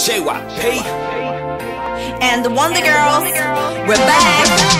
NGUYP and the Wonder Girls, we're back.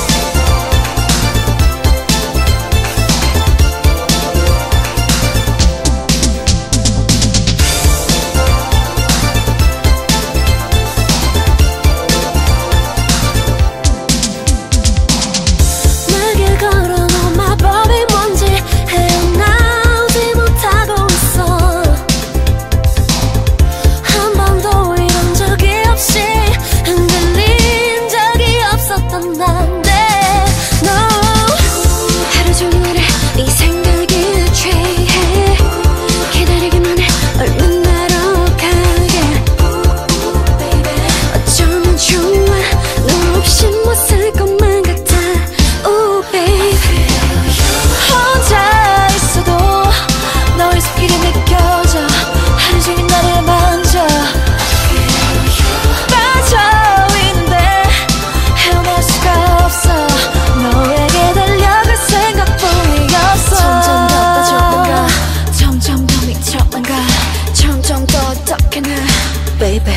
Baby.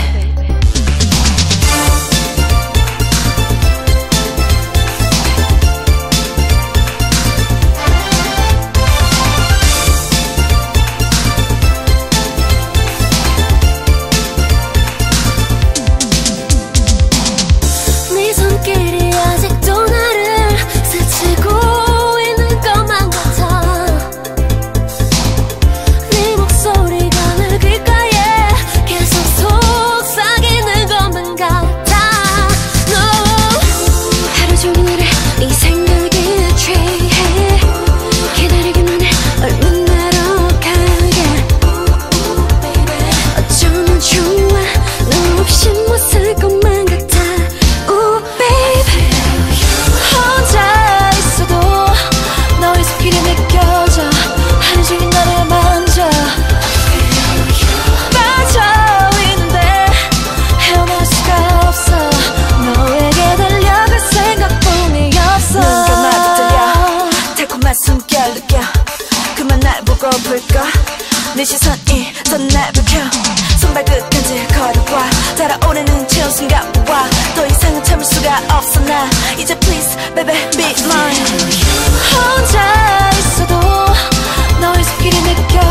네 손길이 아직도 나를 스치고 있는 것만 같아. 네 목소리가 내 귓가에 계속 속삭이는 것만 같아. No, 하루 종일 네 생각에 취해 기다리기만 해 얼마나 가게. 어쩌면 좋아 너 없이 못 살 것만 같아. 혼자 있어도 너의 손길이 느껴져. 하루 종일 너를 만져 빠져 있는데 헤어날 수가 없어. 너에게 달려갈 생각뿐이 없어. 눈 감아도 들려 달콤한 숨결 느껴. 그만 날 보고 불꺼. 네 시선이 더 날 불켜. 손발끝까지 걸어와 달아오르는 채운 순간과 더 이상은 참을 수가 없어. 나 이제 please baby be mine. 혼자 있어도 너의 손길이 느껴져.